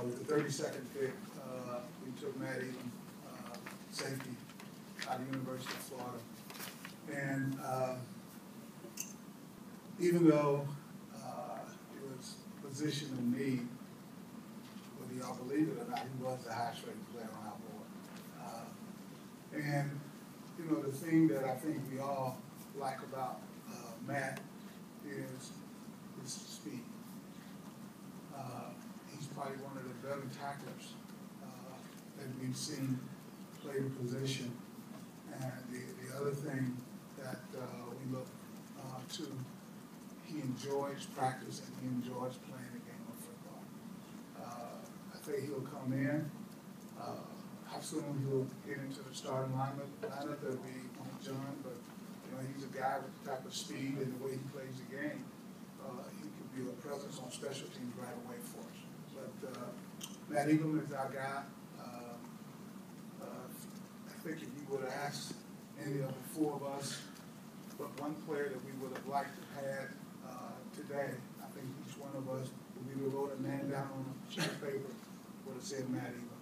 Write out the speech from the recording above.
with the 32nd pick, we took Matt Elam, safety, out of the University of Florida. And even though it was a position of need, whether y'all believe it or not, he was the highest rated player on our board. And you know, the thing that I think we all like about Matt is his speed. He's probably one of the better tacklers that we've seen play the position. And the other thing that we look to, he enjoys practice and he enjoys playing the game of football. I think he'll come in. How soon he'll get into the starting lineup that we won't John, but you know, he's a guy with the type of speed and the way he plays the game. He could be a presence on special teams right away for us. But Matt Elam is our guy. I think if you would have asked any of the four of us, but one player that we would have liked to have had today, I think each one of us, if we would have wrote a man down on a sheet of paper, would have said Matt Elam.